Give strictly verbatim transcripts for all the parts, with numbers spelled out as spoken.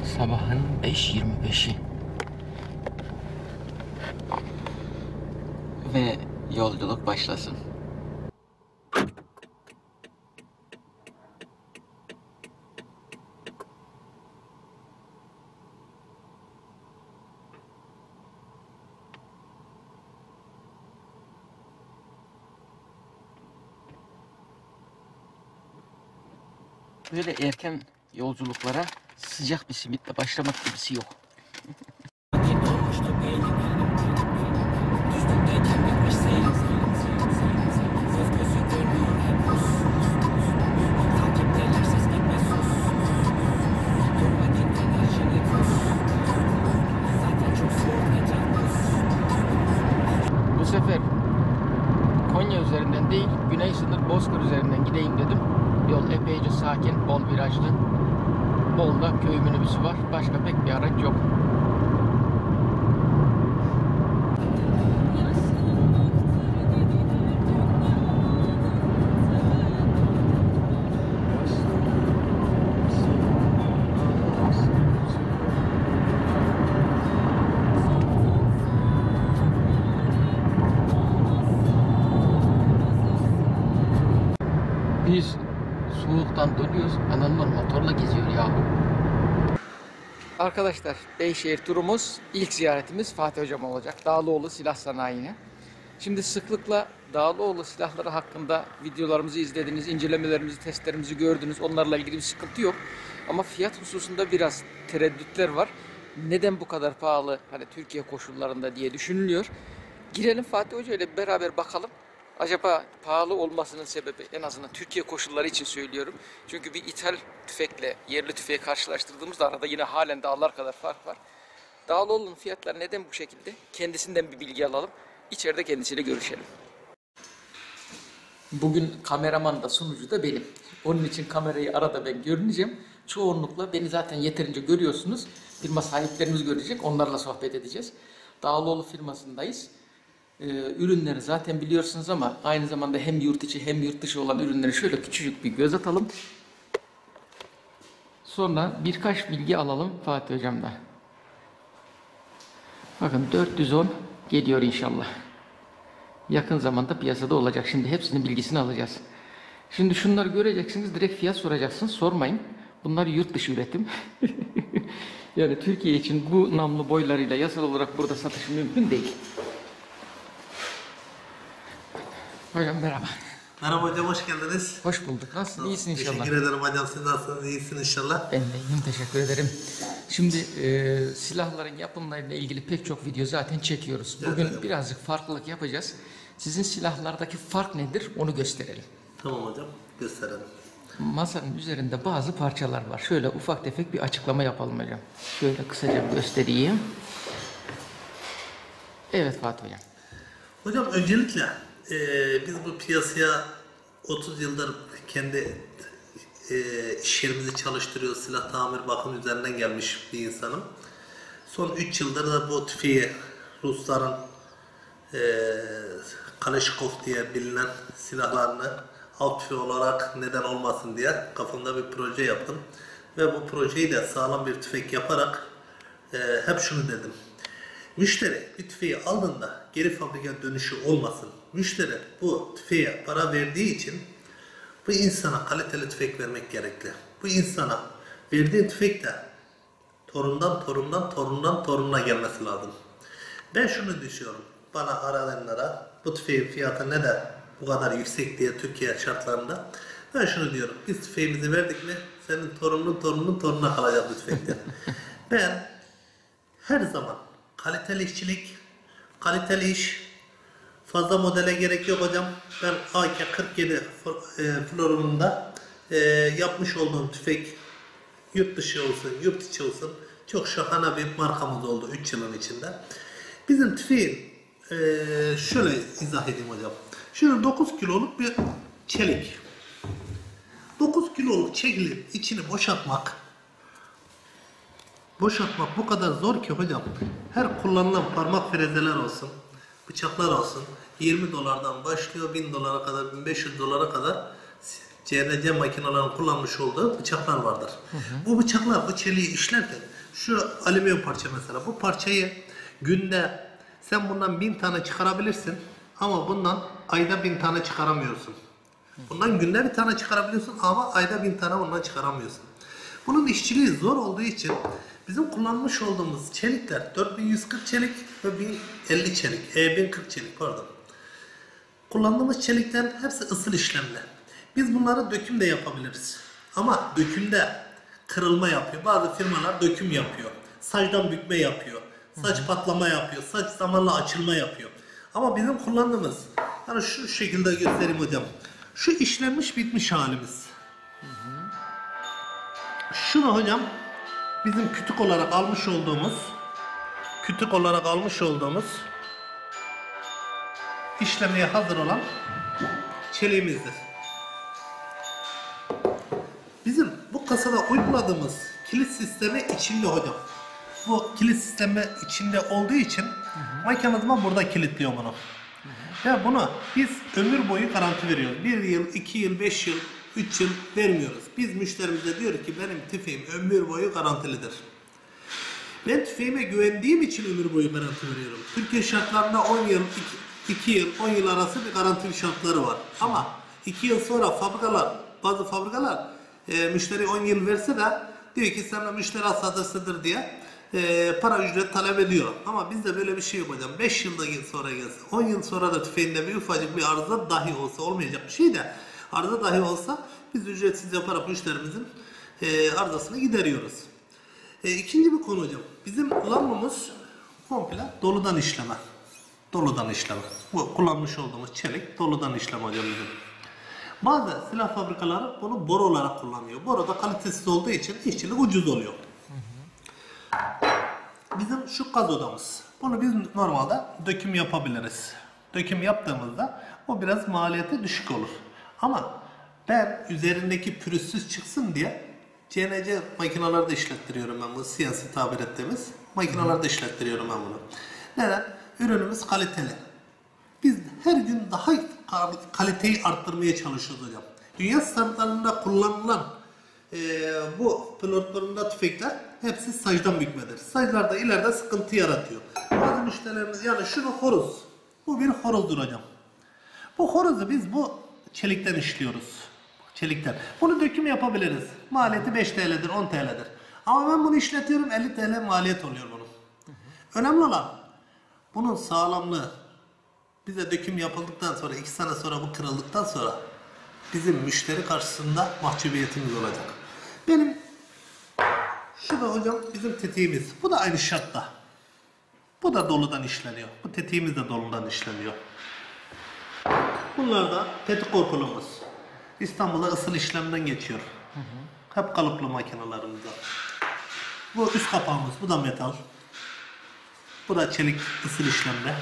Sabahın beş yirmi beşi ve yolculuk başlasın. Böyle erken yolculuklara sıcak bir simitle başlamak gibisi yok. Bu sefer Konya üzerinden değil, güney sınır Bozkır üzerinden gideyim dedim. Yol epeyce sakin, bol virajlı. Bolda köy minibüsü var. Başka pek bir araç yok. Biz soğuktan dönüyoruz. Adamlar motorla geziyor ya. Arkadaşlar, Beyşehir turumuz, ilk ziyaretimiz Fatih Hocam olacak. Dağlıoğlu Silah Sanayi'ne. Şimdi sıklıkla Dağlıoğlu silahları hakkında videolarımızı izlediniz, incelemelerimizi, testlerimizi gördünüz. Onlarla ilgili bir sıkıntı yok. Ama fiyat hususunda biraz tereddütler var. Neden bu kadar pahalı, hani Türkiye koşullarında diye düşünülüyor. Girelim Fatih Hoca ile beraber bakalım. Acaba pahalı olmasının sebebi, en azından Türkiye koşulları için söylüyorum. Çünkü bir ithal tüfekle yerli tüfeği karşılaştırdığımızda arada yine halen dağlar kadar fark var. Dağlıoğlu'nun fiyatları neden bu şekilde? Kendisinden bir bilgi alalım. İçeride kendisiyle görüşelim. Bugün kameraman da sunucu da benim. Onun için kamerayı arada ben görüneceğim. Çoğunlukla beni zaten yeterince görüyorsunuz. Firma sahiplerimiz görecek. Onlarla sohbet edeceğiz. Dağlıoğlu firmasındayız. Ee, ürünleri zaten biliyorsunuz ama aynı zamanda hem yurt içi hem yurt dışı olan ürünleri şöyle küçücük bir göz atalım. Sonra birkaç bilgi alalım Fatih Hocam'da. Bakın dört yüz on geliyor inşallah. Yakın zamanda piyasada olacak. Şimdi hepsinin bilgisini alacağız. Şimdi şunları göreceksiniz. Direkt fiyat soracaksınız. Sormayın. Bunlar yurt dışı üretim. Yani Türkiye için bu namlu boylarıyla yasal olarak burada satış mümkün değil. Hocam merhaba. Merhaba hocam, hoş geldiniz. Hoş bulduk. Nasılsın? İyisin inşallah. Teşekkür ederim hocam. Siz nasılsınız? İyisin inşallah. Ben de iyiyim. Teşekkür ederim. Şimdi e, silahların yapımlarıyla ilgili pek çok video zaten çekiyoruz. Bugün evet, birazcık farklılık yapacağız. Sizin silahlardaki fark nedir? Onu gösterelim. Tamam hocam. Gösterelim. Masanın üzerinde bazı parçalar var. Şöyle ufak tefek bir açıklama yapalım hocam. Şöyle kısaca göstereyim. Evet Fatih Hocam. Hocam öncelikle e, biz bu piyasaya otuz yıldır kendi e, iş yerimizi çalıştırıyoruz. Silah tamir bakım üzerinden gelmiş bir insanım. Son üç yıldır da bu tüfeği Rusların e, Kalashnikov diye bilinen silahlarını av tüfeği olarak neden olmasın diye kafamda bir proje yaptım. Ve bu projeyi de sağlam bir tüfek yaparak e, hep şunu dedim. Müşteri bir tüfeği aldığında geri fabrika dönüşü olmasın. Müşteri bu tüfeğe para verdiği için bu insana kaliteli tüfek vermek gerekli. Bu insana verdiğin tüfek de torundan torundan torundan torununa gelmesi lazım. Ben şunu düşünüyorum. Bana arayanlara bu tüfeğin fiyatı neden bu kadar yüksek diye Türkiye şartlarında ben şunu diyorum. Biz tüfeğimizi verdik mi senin torunun torunun torununa kalacak bu tüfekten. Ben her zaman kaliteli işçilik, kaliteli iş, fazla modele gerek yok hocam. Ben A K kırk yedi florununda e, yapmış olduğum tüfek yurt dışı olsun, yurt içi olsun çok şahane bir markamız oldu üç yılın içinde. Bizim tüfeğin e, şöyle izah edeyim hocam. Şöyle dokuz kiloluk bir çelik. dokuz kiloluk çeliğin içini boşaltmak Boşaltmak bu kadar zor ki hocam. Her kullanılan parmak frezeler olsun, bıçaklar olsun yirmi dolardan başlıyor bin dolara kadar, bin beş yüz dolara kadar C N C makinelerin kullanmış olduğu bıçaklar vardır. Hı hı. Bu bıçaklar bu çeliği işlerken şu alüminyum parça mesela bu parçayı günde sen bundan bin tane çıkarabilirsin ama bundan ayda bin tane çıkaramıyorsun. Bundan günde bir tane çıkarabiliyorsun ama ayda bin tane bundan çıkaramıyorsun. Bunun işçiliği zor olduğu için bizim kullanmış olduğumuz çelikler dört bin yüz kırk çelik ve bin elli çelik, e, bin kırk çelik pardon. Kullandığımız çeliklerin hepsi ısıl işlemli. Biz bunları döküm de yapabiliriz. Ama dökümde kırılma yapıyor. Bazı firmalar döküm yapıyor. Saçtan bükme yapıyor. Saç Hı-hı. patlama yapıyor. Saç zamanla açılma yapıyor. Ama bizim kullandığımız, yani şu şekilde göstereyim hocam. Şu işlenmiş bitmiş halimiz. Hı-hı. Şunu hocam bizim kütük olarak almış olduğumuz kütük olarak almış olduğumuz işlemeye hazır olan çeliğimizdir. Bizim bu kasada uyguladığımız kilit sistemi içinde hocam. Bu kilit sistemi içinde olduğu için mekanizma burada kilitliyor bunu. Hı hı. Ve bunu biz ömür boyu garanti veriyoruz. bir yıl, iki yıl, beş yıl, üç yıl vermiyoruz. Biz müşterimize diyoruz ki benim tüfeğim ömür boyu garantilidir. Ben tüfeğime güvendiğim için ömür boyu garanti veriyorum. Türkiye şartlarında on yıl, iki yıl, on yıl arası bir garanti şartları var. Ama iki yıl sonra fabrikalar, bazı fabrikalar e, müşteri on yıl verse de diyor ki sana müşteri hastasıdır diye e, para ücret talep ediyor. Ama bizde böyle bir şey yok hocam. beş yılda sonra gelse, on yıl sonra da tüfeğinde bir ufacık bir arıza dahi olsa, olmayacak bir şey de arıza dahi olsa biz ücretsiz yaparak müşterimizin e, arızasını gideriyoruz. E, ikinci bir konu hocam. Bizim lambamız komple doludan işleme. Doludan işleme. Bu kullanmış olduğumuz çelik doludan işleme hocam bizim. Bazı silah fabrikaları bunu boru olarak kullanıyor. Boru da kalitesiz olduğu için işçilik ucuz oluyor. Hı hı. Bizim şu gaz odamız. Bunu biz normalde döküm yapabiliriz. Döküm yaptığımızda o biraz maliyeti düşük olur. Ama ben üzerindeki pürüzsüz çıksın diye C N C makinalarda işlettiriyorum ben bunu. C N C tabir ettiğimiz makinalarda işlettiriyorum ben bunu. Neden? Ürünümüz kaliteli. Biz her gün daha kaliteyi arttırmaya çalışıyoruz hocam. Dünya standartlarında kullanılan e, bu pilotlarında tüfekler hepsi saçtan bükmedir. Saçlarda ileride sıkıntı yaratıyor. Bazı müşterilerimiz yani şunu horoz. Bu bir horozdur hocam. Bu horozu biz bu çelikten işliyoruz. Çelikten. Bunu döküm yapabiliriz. Maliyeti beş T L'dir, on T L'dir. Ama ben bunu işletiyorum elli T L maliyet oluyor bunun. Hı hı. Önemli olan bunun sağlamlığı. Bize döküm yapıldıktan sonra, iki sene sonra bu kırıldıktan sonra bizim müşteri karşısında mahcubiyetimiz olacak. Benim şu da hocam bizim tetiğimiz. Bu da aynı şartta. Bu da doludan işleniyor. Bu tetiğimiz de doludan işleniyor. Bunlar da tetik korkulumuz. İstanbul'da ısıl işlemden geçiyor. Hı hı. Hep kalıplı makinalarımızda. Bu üst kapağımız. Bu da metal. Bu da çelik ısıl işlemde.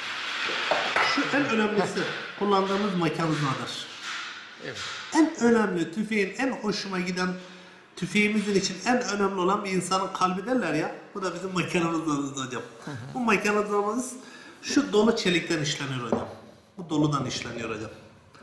Şu en önemlisi kullandığımız mekanizmadır. Evet. En önemli tüfeğin en hoşuma giden tüfeğimizin için en önemli olan bir insanın kalbi derler ya. Bu da bizim mekanizmamız hocam. Hı hı. Bu mekanizmamız şu dolu çelikten işleniyor hocam. Bu doludan işleniyor hocam.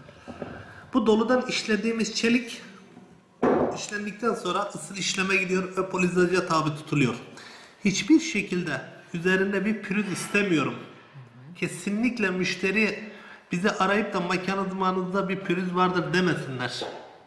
Bu doludan işlediğimiz çelik işlendikten sonra ısıl işleme gidiyor ve polizaja tabi tutuluyor. Hiçbir şekilde üzerinde bir pürüz istemiyorum. Kesinlikle müşteri bizi arayıp da mekanizmanızda bir pürüz vardır demesinler.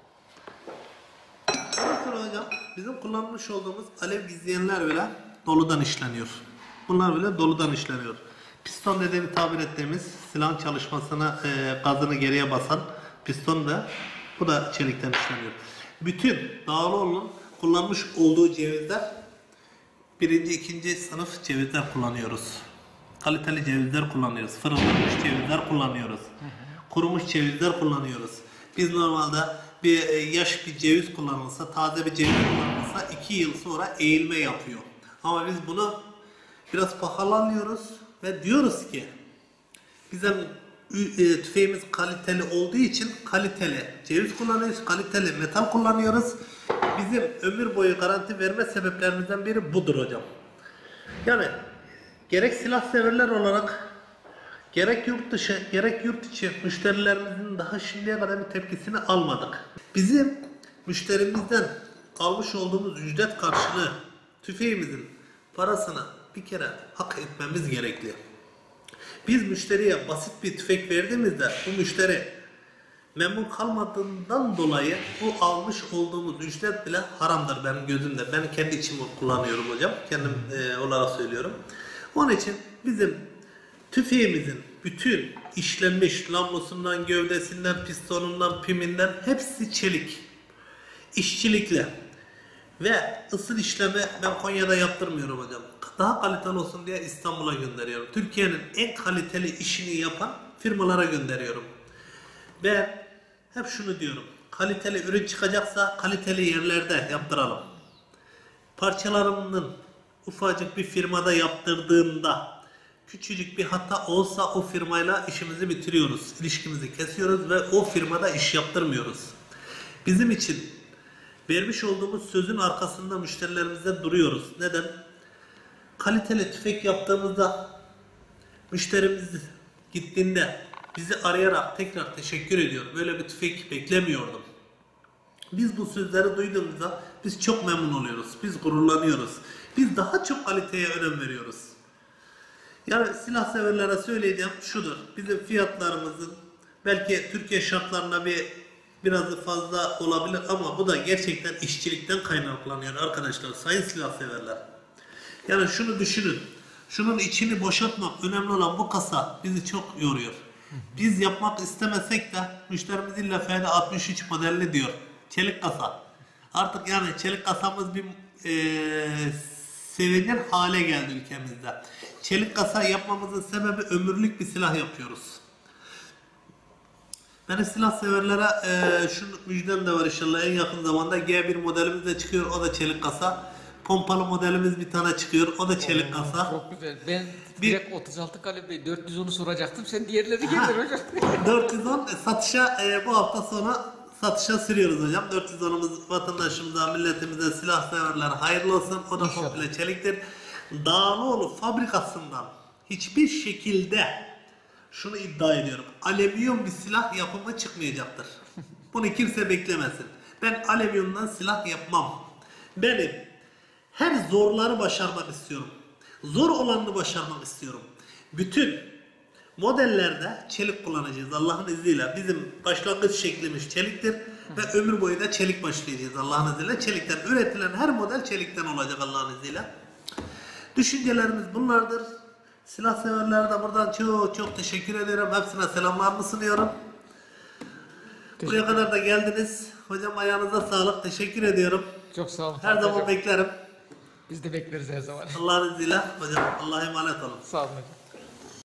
Ondan sonra hocam bizim kullanmış olduğumuz alev gizleyenler bile doludan işleniyor. Bunlar bile doludan işleniyor. Piston dediğini tabir ettiğimiz silahın çalışmasına e, gazını geriye basan piston da bu da çelikten işleniyor. Bütün Dağlıoğlu'nun kullanmış olduğu cevizler birinci, ikinci sınıf cevizler kullanıyoruz. Kaliteli cevizler kullanıyoruz. Fırınlanmış cevizler kullanıyoruz. Hı hı. Kurumuş cevizler kullanıyoruz. Biz normalde bir yaş bir ceviz kullanılsa, taze bir ceviz kullanılsa iki yıl sonra eğilme yapıyor. Ama biz bunu biraz pahalı alıyoruz ve diyoruz ki bizim tüfeğimiz kaliteli olduğu için kaliteli ceviz kullanıyoruz, kaliteli metal kullanıyoruz. Bizim ömür boyu garanti verme sebeplerimizden biri budur hocam. Yani gerek silah severler olarak, Gerek yurt dışı, gerek yurt içi müşterilerimizin daha şimdiye kadar bir tepkisini almadık. Bizim müşterimizden almış olduğumuz ücret karşılığı tüfeğimizin parasını bir kere hak etmemiz gerekli. Biz müşteriye basit bir tüfek verdiğimizde bu müşteri memnun kalmadığından dolayı bu almış olduğumuz ücret bile haramdır benim gözümde. Ben kendi içimi kullanıyorum hocam. Kendim e, olarak söylüyorum. Onun için bizim tüfeğimizin bütün işlenmiş namlusundan, gövdesinden, pistonundan, piminden hepsi çelik. İşçilikle ve ısıl işlemi ben Konya'da yaptırmıyorum hocam. Daha kaliteli olsun diye İstanbul'a gönderiyorum. Türkiye'nin en kaliteli işini yapan firmalara gönderiyorum. Ben hep şunu diyorum. Kaliteli ürün çıkacaksa kaliteli yerlerde yaptıralım. Parçalarının ufacık bir firmada yaptırdığında küçücük bir hata olsa o firmayla işimizi bitiriyoruz. İlişkimizi kesiyoruz ve o firmada iş yaptırmıyoruz. Bizim için vermiş olduğumuz sözün arkasında müşterilerimizde duruyoruz. Neden? Kaliteli tüfek yaptığımızda müşterimiz gittiğinde bizi arayarak tekrar teşekkür ediyor. Böyle bir tüfek beklemiyordum. Biz bu sözleri duyduğumuzda biz çok memnun oluyoruz. Biz gururlanıyoruz. Biz daha çok kaliteye önem veriyoruz. Yani silah severlere söyleyeceğim şudur. Bizim fiyatlarımızın belki Türkiye şartlarına bir biraz fazla olabilir ama bu da gerçekten işçilikten kaynaklanıyor arkadaşlar, sayın silah severler. Yani şunu düşünün. Şunun içini boşaltmak önemli olan bu kasa bizi çok yoruyor. Biz yapmak istemesek de müşterimiz illa F D altmış üç modelli diyor. Çelik kasa. Artık yani çelik kasamız bir e, sevilen hale geldi ülkemizde. Çelik kasa yapmamızın sebebi ömürlük bir silah yapıyoruz. Benim silah severlere e, şu müjdem de var inşallah en yakın zamanda G bir modelimiz de çıkıyor, o da çelik kasa. Pompalı modelimiz bir tane çıkıyor, o da çelik kasa. Çok güzel. Ben Bir- direkt otuz altı kalibre dört yüz onu soracaktım. Sen diğerleri getir hocam. dört yüz on satışa e, bu hafta sonu satışa sürüyoruz hocam. dört yüz onumuz vatandaşımıza, milletimize, silah severler hayırlı olsun. O da İnşallah. komple çeliktir. Dağlıoğlu fabrikasından hiçbir şekilde şunu iddia ediyorum. Alüminyum bir silah yapımı çıkmayacaktır. Bunu kimse beklemesin. Ben alüminyumdan silah yapmam. Benim her zorları başarmak istiyorum. Zor olanını başarmak istiyorum. Bütün modellerde çelik kullanacağız Allah'ın izniyle. Bizim başlangıç şeklimiz çeliktir ve ömür boyu da çelik başlayacağız Allah'ın izniyle. Çelikten üretilen her model çelikten olacak Allah'ın izniyle. Düşüncelerimiz bunlardır. Silah severlere de buradan çok çok teşekkür ederim. Hepsine selamlarımı sunuyorum. Buraya kadar da geldiniz. Hocam ayağınıza sağlık. Teşekkür ediyorum. Çok sağ olun. Her zaman hocam. beklerim. Biz de bekleriz her zaman. Allah'ın izniyle. Hocam Allah'a emanet olun. Sağ olun hocam.